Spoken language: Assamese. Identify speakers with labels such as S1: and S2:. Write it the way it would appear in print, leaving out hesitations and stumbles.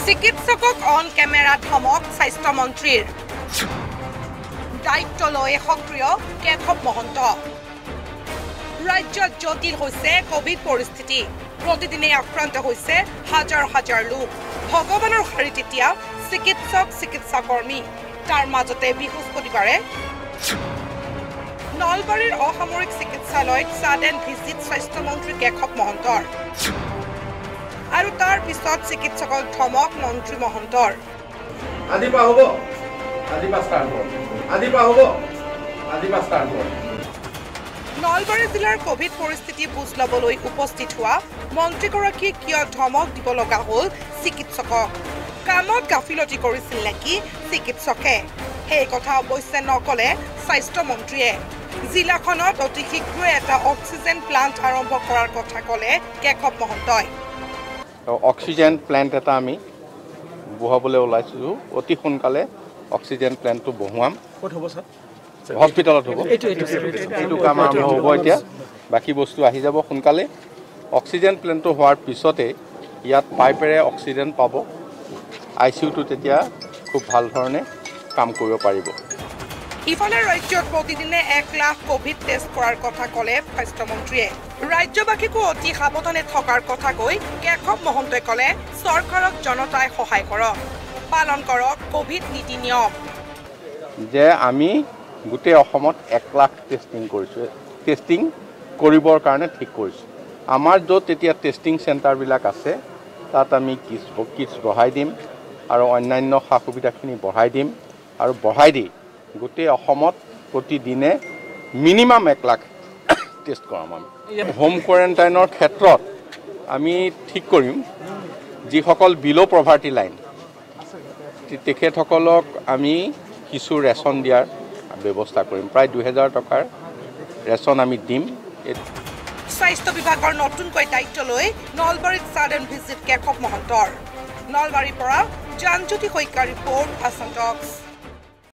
S1: চিকিৎসকক অন কেমেৰা ধমক স্বাস্থ্যমন্ত্ৰীৰ দায়িত্ব লৈ সক্ৰিয় কেশৱ মহন্ত ৰাজ্যত জটিল হৈছে কোভিড পৰিস্থিতি প্ৰতিদিনে আক্ৰান্ত হৈছে হাজাৰ হাজাৰ লোক ভগৱানৰ শাৰীত এতিয়া চিকিৎসাকৰ্মী তাৰ মাজতে বৃহস্পতিবাৰে নলবাৰীৰ অসামৰিক চিকিৎসালয়ত ছাডেন ভিজিট স্বাস্থ্যমন্ত্ৰী কেশৱ মহন্তৰ আৰু তাৰ পিছত চিকিৎসকক ধমক মন্ত্ৰী মহন্তৰ নলবাৰী জিলাৰ কোভিড পৰিস্থিতি বুজ ল'বলৈ উপস্থিত হোৱা মন্ত্ৰীগৰাকীয়ে কিয় ধমক দিব লগা হ'ল চিকিৎসকক কামত গাফিলতি কৰিছিল নেকি চিকিৎসকে সেই কথা অৱশ্যে নকলে স্বাস্থ্যমন্ত্ৰীয়ে জিলাখনত অতি শীঘ্ৰে এটা অক্সিজেন প্লাণ্ট আৰম্ভ কৰাৰ কথা ক'লে কেশৱ মহন্তই
S2: অক্সিজেন প্লাণ্ট এটা আমি বহাবলৈ ওলাইছোঁ অতি সোনকালে অক্সিজেন প্লাণ্টটো বহুৱাম
S3: ক'ত হ'ব স্যাৰ
S2: হস্পিটেলত হ'ব এইটো কাম আৰম্ভ হ'ব এতিয়া বাকী বস্তু আহি যাব সোনকালে অক্সিজেন প্লাণ্টটো হোৱাৰ পিছতে ইয়াত পাইপেৰে অক্সিজেন পাব আইচিইউটো তেতিয়া খুব ভাল ধৰণে কাম কৰিব পাৰিব
S1: ইফালে ৰাজ্যত প্ৰতিদিনে 1 লাখ কোভিড টেষ্ট কৰাৰ কথা ক'লে স্বাস্থ্যমন্ত্ৰীয়ে ৰাজ্যবাসীকো অতি সাৱধানে থকাৰ কথা কৈ কেশৱ মহন্তই ক'লে চৰকাৰক জনতাই সহায় কৰক পালন কৰক কোভিড নীতি নিয়ম
S2: যে আমি গোটেই অসমত 1 লাখ টেষ্টিং কৰিবৰ কাৰণে ঠিক কৰিছোঁ আমাৰ য'ত এতিয়া টেষ্টিং চেণ্টাৰবিলাক আছে তাত আমি কিটছ বঢ়াই দিম আৰু অন্যান্য সা সুবিধাখিনি বঢ়াই দিম আৰু বঢ়াই দি গোটেই অসমত প্ৰতিদিনে মিনিমাম 1 লাখ টেষ্ট কৰাম আমি হোম কোৱাৰেণ্টাইনৰ ক্ষেত্ৰত আমি ঠিক কৰিম যিসকল বিল' পভাৰ্টি লাইন তেখেতসকলক আমি কিছু ৰেচন দিয়াৰ ব্যৱস্থা কৰিম প্ৰায় 2000 টকাৰ ৰেচন আমি দিম
S1: স্বাস্থ্য বিভাগৰ নতুনকৈ দায়িত্ব লৈ নলবাৰীত ছাডেন ভিজিট কেশৱ মহন্তৰ নলবাৰীৰ পৰা জানজ্যোতি শইকীয়া ৰিপৰ্ট আছাম টক্স